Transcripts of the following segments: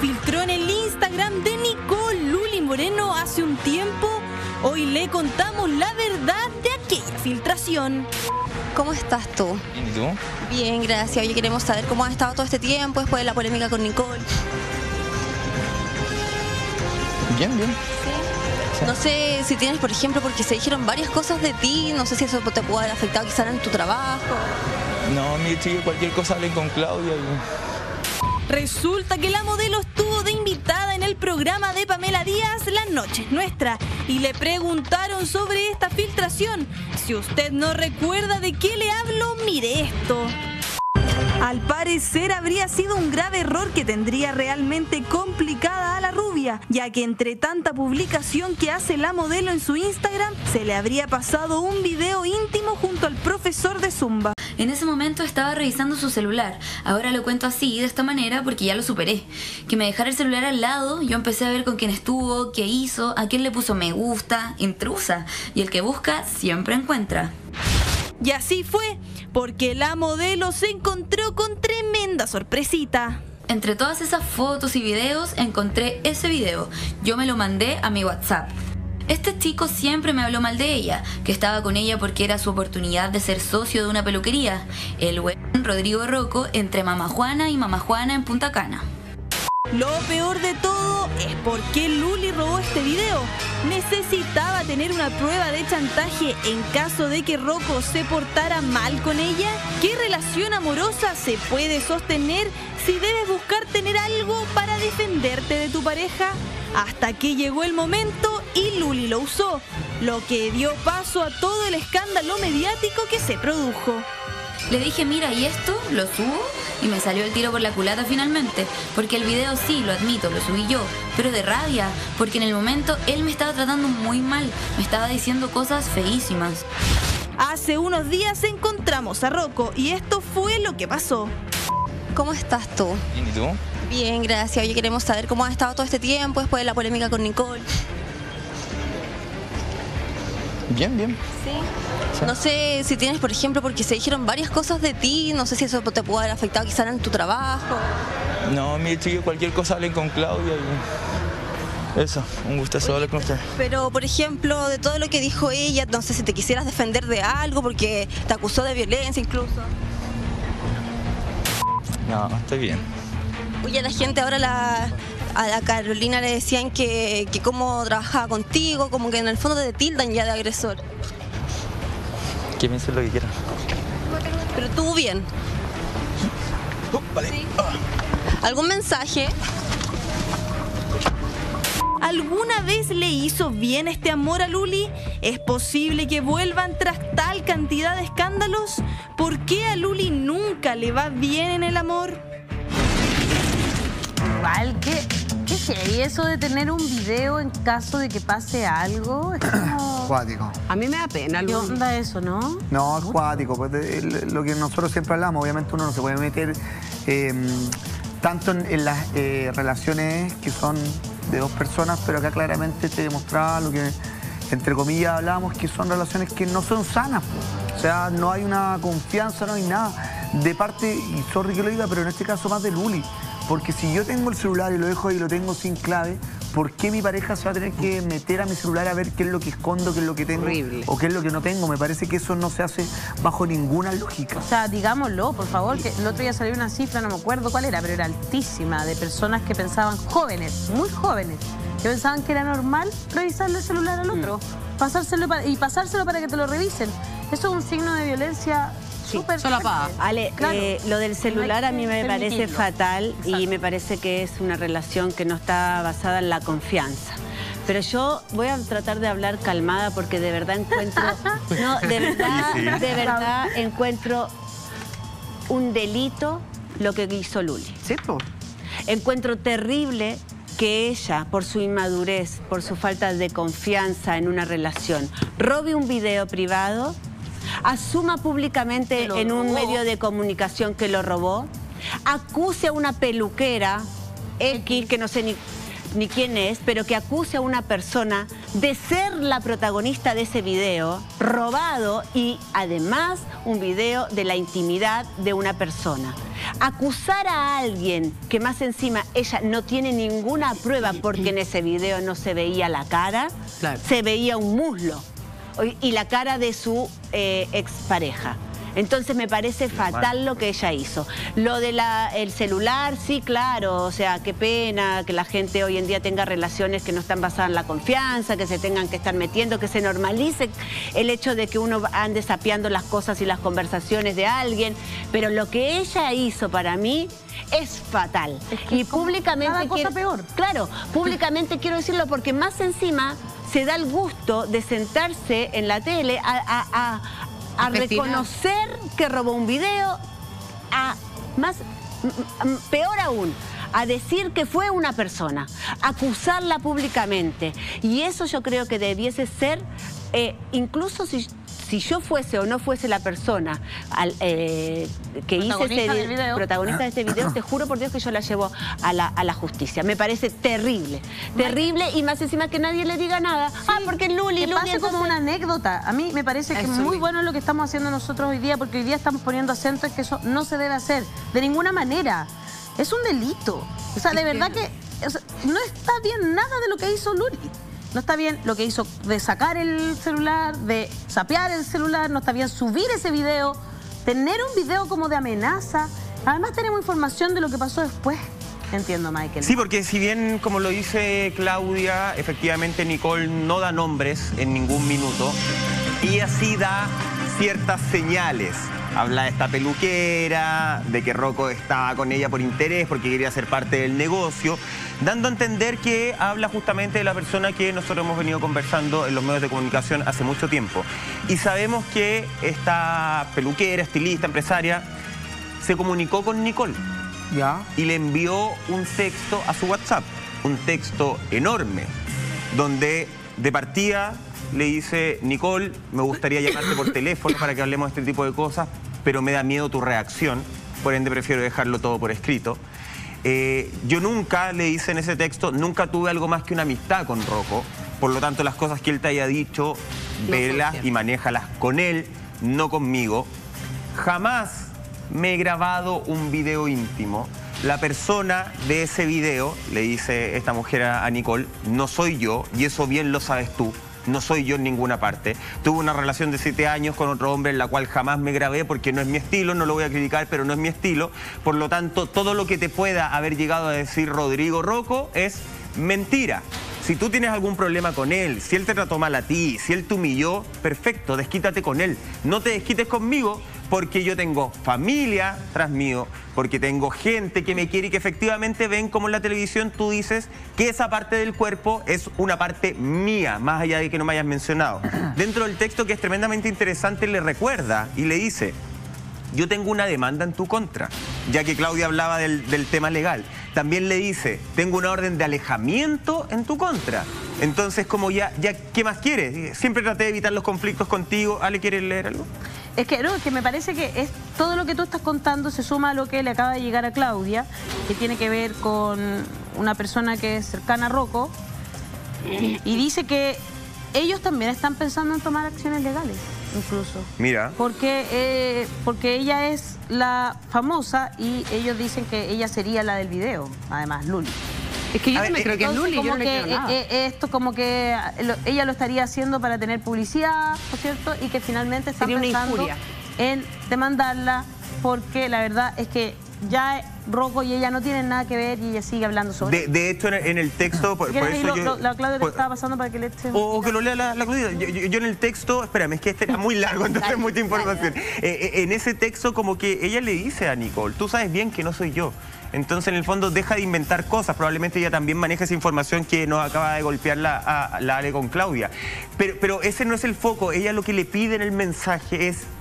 filtró en el Instagram de Nicole Luli Moreno hace un tiempo, hoy le contamos la verdad de aquella filtración. ¿Cómo estás tú? ¿Y tú? Bien, gracias. Oye, queremos saber cómo has estado todo este tiempo después de la polémica con Nicole. Bien, bien. Sí. No sé si tienes, por ejemplo, porque se dijeron varias cosas de ti, no sé si eso te pudo haber afectado quizás en tu trabajo. No, mi chico, cualquier cosa hablen con Claudia y... Resulta que la modelo estuvo de invitada en el programa de Pamela Díaz, La Noche es Nuestra, y le preguntaron sobre esta filtración. Si usted no recuerda de qué le hablo, mire esto. Al parecer habría sido un grave error que tendría realmente complicada a la rubia, ya que entre tanta publicación que hace la modelo en su Instagram, se le habría pasado un video íntimo junto al profesor de Zumba. En ese momento estaba revisando su celular. Ahora lo cuento así, de esta manera, porque ya lo superé. Que me dejara el celular al lado, yo empecé a ver con quién estuvo, qué hizo, a quién le puso me gusta, intrusa. Y el que busca siempre encuentra. Y así fue, porque la modelo se encontró con tremenda sorpresita. Entre todas esas fotos y videos, encontré ese video. Yo me lo mandé a mi WhatsApp. Este chico siempre me habló mal de ella, que estaba con ella porque era su oportunidad de ser socio de una peluquería. El buen Rodrigo Rocco entre Mamá Juana y Mamá Juana en Punta Cana. Lo peor de todo es por qué Luli robó este video. ¿Necesitaba tener una prueba de chantaje en caso de que Rocco se portara mal con ella? ¿Qué relación amorosa se puede sostener si debes buscar tener algo para defenderte de tu pareja? Hasta que llegó el momento y Luli lo usó, lo que dio paso a todo el escándalo mediático que se produjo. Le dije, mira, ¿y esto? ¿Lo subo? Y me salió el tiro por la culata finalmente, porque el video sí, lo admito, lo subí yo, pero de rabia, porque en el momento él me estaba tratando muy mal, me estaba diciendo cosas feísimas. Hace unos días encontramos a Rocco y esto fue lo que pasó. ¿Cómo estás tú? ¿Y tú? Bien, gracias. Oye, queremos saber cómo has estado todo este tiempo después de la polémica con Nicole. Bien, bien. Sí. No sé si tienes, por ejemplo, porque se dijeron varias cosas de ti, no sé si eso te pudo haber afectado quizás en tu trabajo. No, mi chico, cualquier cosa hablen con Claudia y... Eso, un gustazo hablar con usted. Pero, por ejemplo, de todo lo que dijo ella, no sé si te quisieras defender de algo porque te acusó de violencia incluso. No, estoy bien. Oye, a la gente ahora a la Carolina le decían que cómo trabajaba contigo, como que en el fondo te tildan ya de agresor. Que piensen lo que quieran. Pero tú bien. Vale. Sí. ¿Algún mensaje? ¿Alguna vez le hizo bien este amor a Luli? ¿Es posible que vuelvan tras tal cantidad de escándalos? ¿Por qué a Luli nunca le va bien en el amor? Igual, ¿qué sé? Eso de tener un video en caso de que pase algo, es como... Cuático. A mí me da pena. ¿Qué onda eso, no? No, es cuático. Pues lo que nosotros siempre hablamos, obviamente uno no se puede meter tanto en las relaciones que son de dos personas, pero acá claramente te demostraba lo que, entre comillas, hablábamos, que son relaciones que no son sanas. Pues. O sea, no hay una confianza, no hay nada. De parte, y sorry que lo diga, pero en este caso más de Luli. Porque si yo tengo el celular y lo dejo ahí y lo tengo sin clave, ¿por qué mi pareja se va a tener que meter a mi celular a ver qué es lo que escondo, qué es lo que tengo o qué es lo que no tengo? Me parece que eso no se hace bajo ninguna lógica. O sea, digámoslo, por favor, que el otro día salió una cifra, no me acuerdo cuál era, pero era altísima, de personas que pensaban, jóvenes, muy jóvenes, que pensaban que era normal revisarle el celular al otro, pasárselo para que te lo revisen. Eso es un signo de violencia. Ale, claro, lo del celular a mí me parece fatal. Exacto. Y me parece que es una relación que no está basada en la confianza. Pero yo voy a tratar de hablar calmada porque de verdad encuentro... No, de verdad encuentro un delito lo que hizo Luli. Sí, pues. Encuentro terrible que ella, por su inmadurez, por su falta de confianza en una relación, robe un video privado, asuma públicamente en un medio de comunicación que lo robó, acuse a una peluquera X, que no sé ni... ni quién es, pero que acuse a una persona de ser la protagonista de ese video robado y además un video de la intimidad de una persona. Acusar a alguien que más encima ella no tiene ninguna prueba porque en ese video no se veía la cara, se veía un muslo y la cara de su expareja. Entonces me parece fatal lo que ella hizo. Lo de el celular, sí, claro, o sea, qué pena que la gente hoy en día tenga relaciones que no están basadas en la confianza, que se tengan que estar metiendo, que se normalice el hecho de que uno ande sapeando las cosas y las conversaciones de alguien, pero lo que ella hizo para mí es fatal. Es que y públicamente cada cosa peor. Claro, públicamente quiero decirlo porque más encima se da el gusto de sentarse en la tele a reconocer que robó un video, peor aún, a decir que fue una persona, acusarla públicamente. Y eso yo creo que debiese ser, incluso si yo fuese o no fuese la persona que hice protagonista de este video, te juro por Dios que yo la llevo a la justicia. Me parece terrible, terrible, y más encima que nadie le diga nada. Sí, porque Luli, que pase como una anécdota. A mí me parece que es muy bueno lo que estamos haciendo nosotros hoy día, porque hoy día estamos poniendo acento en que eso no se debe hacer de ninguna manera. Es un delito. O sea, de verdad que no está bien nada de lo que hizo Luli. No está bien lo que hizo de sacar el celular, de sapear el celular, no está bien subir ese video, tener un video como de amenaza. Además tenemos información de lo que pasó después. Entiendo, Michael. Sí, porque si bien, como lo dice Claudia, efectivamente Nicole no da nombres en ningún minuto, y así da ciertas señales. Habla de esta peluquera, de que Rocco estaba con ella por interés, porque quería ser parte del negocio, dando a entender que habla justamente de la persona que nosotros hemos venido conversando en los medios de comunicación hace mucho tiempo. Y sabemos que esta peluquera, estilista, empresaria, se comunicó con Nicole. ¿Ya? Y le envió un texto a su WhatsApp, un texto enorme, donde de partida le dice: Nicole, me gustaría llamarte por teléfono para que hablemos de este tipo de cosas, pero me da miedo tu reacción, por ende prefiero dejarlo todo por escrito. Yo nunca, le dice en ese texto, nunca tuve algo más que una amistad con Rocco, por lo tanto las cosas que él te haya dicho, velas y manéjalas con él, no conmigo. Jamás me he grabado un video íntimo. La persona de ese video, le dice esta mujer a Nicole, no soy yo, y eso bien lo sabes tú. No soy yo en ninguna parte. Tuve una relación de 7 años con otro hombre en la cual jamás me grabé porque no es mi estilo, no lo voy a criticar, pero no es mi estilo. Por lo tanto, todo lo que te pueda haber llegado a decir Rodrigo Rocco es mentira. Si tú tienes algún problema con él, si él te trató mal a ti, si él te humilló, perfecto, desquítate con él. No te desquites conmigo, porque yo tengo familia tras mío, porque tengo gente que me quiere y que efectivamente ven como en la televisión tú dices que esa parte del cuerpo es una parte mía, más allá de que no me hayas mencionado. Dentro del texto, que es tremendamente interesante, le recuerda y le dice: yo tengo una demanda en tu contra, ya que Claudia hablaba del tema legal. También le dice: tengo una orden de alejamiento en tu contra. Entonces, como ya ¿qué más quieres? Siempre traté de evitar los conflictos contigo. Ale, ¿quieres leer algo? Es que no, es que me parece que es todo lo que tú estás contando se suma a lo que le acaba de llegar a Claudia, que tiene que ver con una persona que es cercana a Rocco, y dice que ellos también están pensando en tomar acciones legales, incluso. Mira. Porque ella es la famosa y ellos dicen que ella sería la del video, además, Luli. Es que yo no me creo que es Luli, yo no le creo nada. Esto como que ella lo estaría haciendo para tener publicidad, ¿no es cierto? Y que finalmente están pensando en demandarla, porque la verdad es que ya Rocco y ella no tienen nada que ver y ella sigue hablando sobre de hecho, en el texto... Por eso la Claudia le estaba pasando para que le eche... O que lo lea la Claudia. Yo en el texto... Espérame, es que este era muy largo, entonces mucha información. En ese texto como que ella le dice a Nicole: tú sabes bien que no soy yo. Entonces, en el fondo, deja de inventar cosas. Probablemente ella también maneja esa información que nos acaba de golpear la Ale con Claudia. Pero ese no es el foco. Ella lo que le pide en el mensaje es: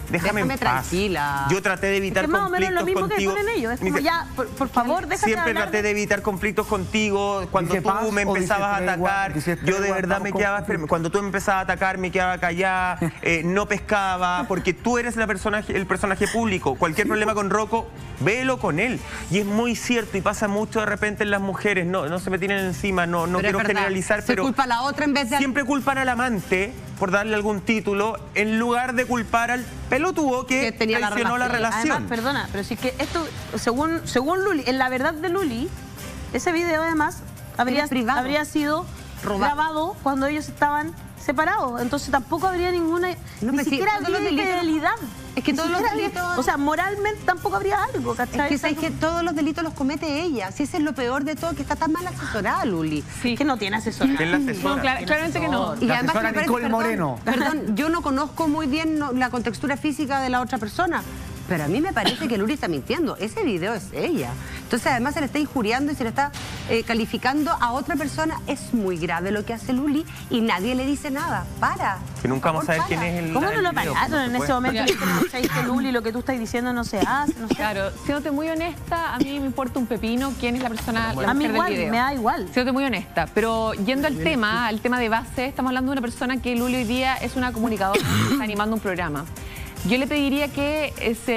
déjame en paz. tranquila. Yo traté de evitar Es que más o menos conflictos lo mismo contigo. que ponen ellos. Es como ya, por favor, déjate Siempre hablar traté de evitar conflictos contigo. Cuando Dice tú paz me o empezabas dice a atacar, dice yo de tregua, verdad me vamos quedaba... con- Cuando tú me empezabas a atacar, me quedaba callada, no pescaba, porque tú eres el personaje público. Cualquier problema con Rocco, velo con él. Y es muy cierto, y pasa mucho de repente en las mujeres. No se me tienen encima, no Pero quiero es verdad, generalizar, se pero... culpa a la otra en vez de... Siempre culpan al amante por darle algún título, en lugar de culpar al pelotudo que tenía la traicionó la relación. Además, perdona, pero sí que esto, según Luli, en la verdad de Luli, ese video además habría sido grabado cuando ellos estaban separados. Entonces tampoco habría ninguna... No, ni pero sí, siquiera todos habría los delitos- infidelidad. Es que Ni todos los siquiera habría- delitos- O sea, moralmente tampoco habría algo, Es ¿cachai? que sabes que todos los delitos los comete ella. Si ese es lo peor de todo, que está tan mal asesorada, Luli. Sí. Que no tiene asesor. ¿Quién la asesora? No, claramente que no. Y La además asesora me parece, Nicole Moreno. Perdón, yo no conozco muy bien la contextura física de la otra persona, pero a mí me parece que Luli está mintiendo. Ese video es ella. Entonces además se le está injuriando y se le está calificando a otra persona. Es muy grave lo que hace Luli y nadie le dice nada. Para. Que nunca vamos a ver Por favor, quién es el... ¿Cómo no lo video, pararon en por ese supuesto. momento? Que Luli, lo que tú estás diciendo no se hace, no sé. Claro, siéndote muy honesta, a mí me importa un pepino quién es la persona, la A mí mujer igual, del video. me da igual. Siéndote muy honesta, pero yendo al tema de base, estamos hablando de una persona que Luli hoy día es una comunicadora que está animando un programa. Yo le pediría que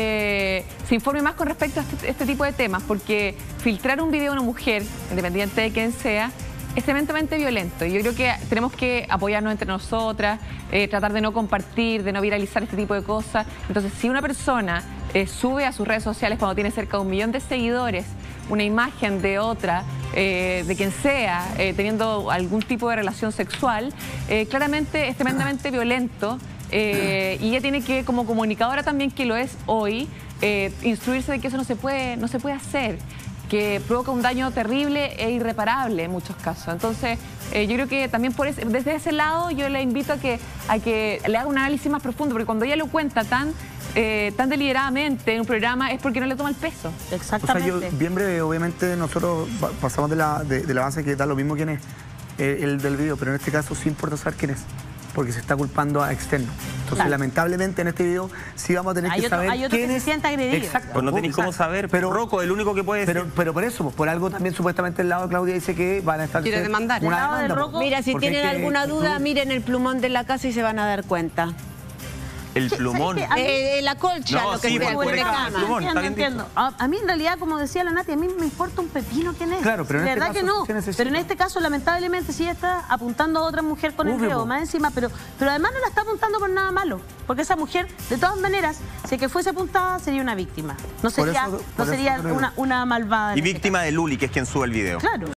se informe más con respecto a este tipo de temas, porque filtrar un video de una mujer, independiente de quién sea, es tremendamente violento. Y yo creo que tenemos que apoyarnos entre nosotras, tratar de no compartir, de no viralizar este tipo de cosas. Entonces, si una persona sube a sus redes sociales cuando tiene cerca de 1 millón de seguidores una imagen de otra, de quien sea, teniendo algún tipo de relación sexual, claramente es tremendamente violento. Y ella tiene que, como comunicadora también que lo es hoy, instruirse de que eso no se puede hacer, que provoca un daño terrible e irreparable en muchos casos. Entonces, yo creo que también desde ese lado yo le invito a que le haga un análisis más profundo, porque cuando ella lo cuenta tan deliberadamente en un programa es porque no le toma el peso. Exactamente. O sea, yo, bien breve, obviamente nosotros pasamos de la base que da lo mismo quién es el del video, pero en este caso sí importa saber quién es, porque se está culpando a externo. Entonces, Claro. lamentablemente en este video sí vamos a tener que saber hay otro quién que es. se sienta agredido. Exacto. Pues no tenéis cómo saber, pero Rocco, el único que puede decir. Pero por eso, por algo también supuestamente el lado de Claudia dice que van a estar... Quiere demandar. Una El lado de demanda, Rocco- Mira, si porque tienen es que alguna duda, tú- miren el plumón de la casa y se van a dar cuenta. El plumón. ¿sabes qué? La colcha, No, lo que sí, sea, por el de acá, cama. el plumón, está bien Entiendo. A mí en realidad, como decía la Nati, a mí me importa un pepino quién es. Claro, pero en de este verdad caso que no. sí se necesita. Pero en este caso, lamentablemente, sí está apuntando a otra mujer con el Obvio, video, po. más encima, pero además no la está apuntando por nada malo. Porque esa mujer, de todas maneras, si que fuese apuntada, sería una víctima. No Por sería, eso- no por eso sería creo. una malvada. Y en este víctima de Luli, que es quien sube el video. caso. Claro.